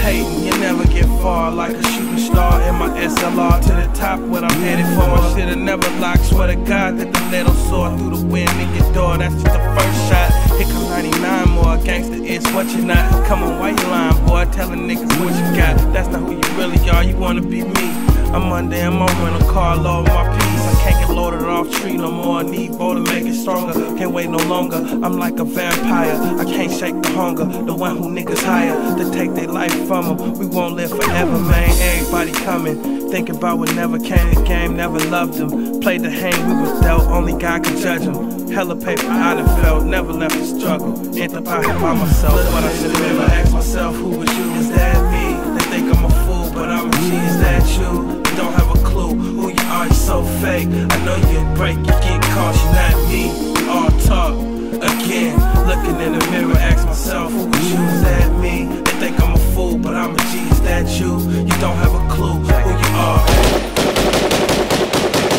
hating, you never get far. Like a shooting star in my SLR to the top, what I'm headed for. I should've never locked, swear to God that the needle soar through the wind in your door. That's just the first shot. Here come 99 more, gangsta is what you not. Come on, why you lying, boy? Telling niggas what you got. That's not who you really are, you wanna be me. I'm under and I'm in a car, load my piece. I can't get loaded off tree no more. I need more to make it stronger. Can't wait no longer. I'm like a vampire. I can't shake the hunger. The one who niggas hire to take their life from them. We won't live forever, man. Everybody coming. Thinking about what never came. The game never loved them. Played the hand we was dealt. Only God can judge them. Hella paper I done felt. Never left the struggle. Ain't up out here by myself. But I should've never asked myself, who was you? Is that me? They think I'm a fool, but I'm a G. Is that you? Don't have a clue who you are, you're so fake. I know you'll break, you get caught, you're not me. All talk again, looking in the mirror, ask myself, who was you? Is that me? They think I'm a fool, but I'm a G. Is that you? You don't have a clue who you are.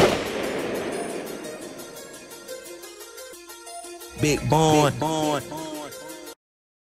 Big Bond.